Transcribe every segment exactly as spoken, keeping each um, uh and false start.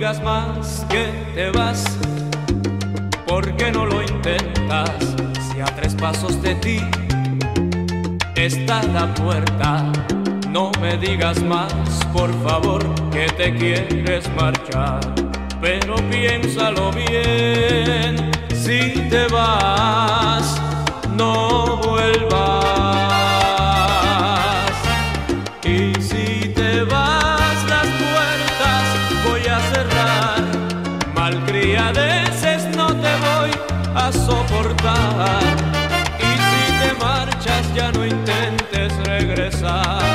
digas más que te vas, ¿por qué no lo intentas? Si a tres pasos de ti está la puerta. No me digas más, por favor, que te quieres marchar, pero piénsalo bien, si te vas, no vuelvas. Y si te vas, las puertas voy a cerrar, malcriadeces no te voy a soportar. Y si te marchas, ya no intentes regresar.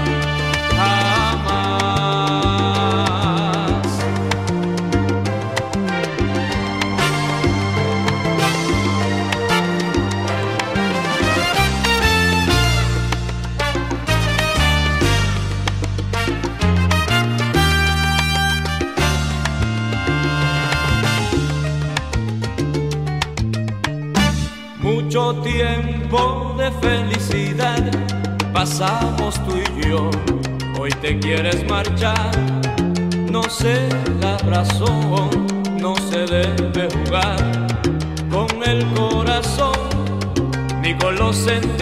Mucho tiempo de felicidad pasamos tú y yo, hoy te quieres marchar. No sé la razón, no se debe jugar con el corazón ni con los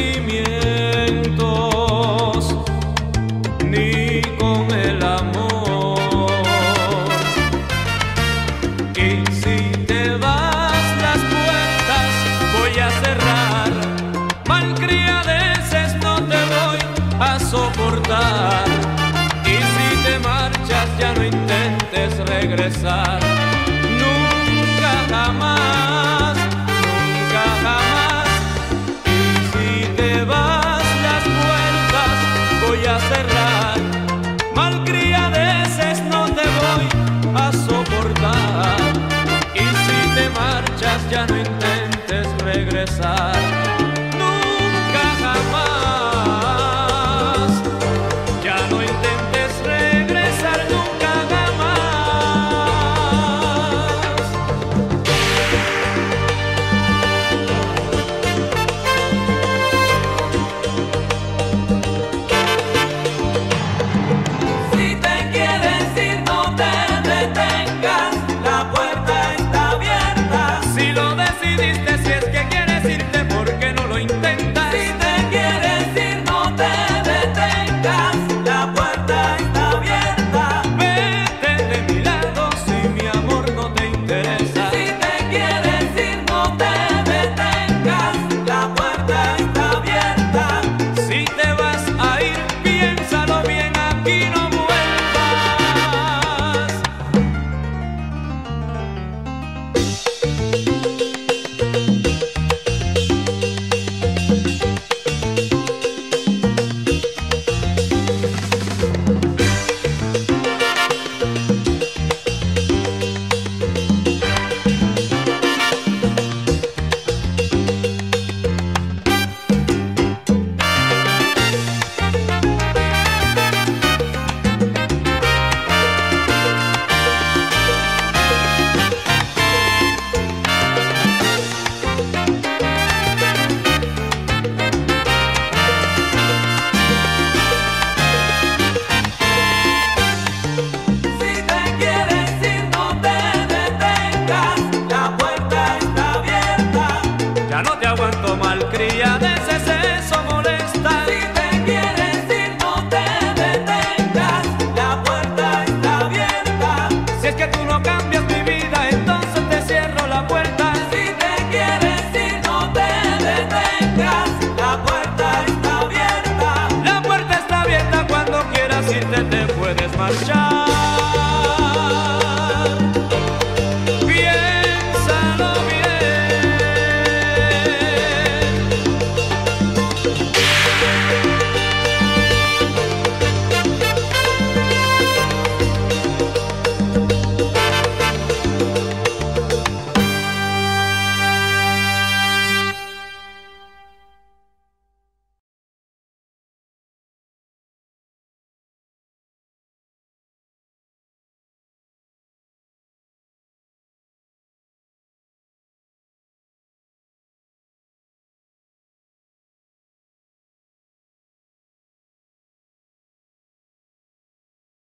sentimientos, ni con el amor. Y si te vas, las puertas voy a cerrar, malcriadeces no te voy a soportar. Y si te marchas, ya no intentes regresar. Nunca jamás, nunca jamás. Y si te vas, las puertas voy a cerrar, malcriadeces no te voy a soportar. Y si te marchas, ya no intentes regresar. Nunca jamás, ya no intentes regresar, nunca jamás. Si te quieres ir, no te detengas, la puerta está abierta. Si lo decidiste, si es que quieres irte, ¿por qué no lo intentas? Si te quieres ir, no te detengas, la puerta está abierta. Vete de mi lado si mi amor no te interesa. Si te quieres ir, no te detengas, la puerta está abierta. Si te vas a ir, piénsalo bien, aquí no vuelvas. No te aguanto, malcriadeces, eso molesta. Si te quieres ir, no te detengas, la puerta está abierta. Si es que tú no cambias mi vida, entonces te cierro la puerta. Si te quieres ir, no te detengas, la puerta está abierta. La puerta está abierta, cuando quieras irte te puedes marchar.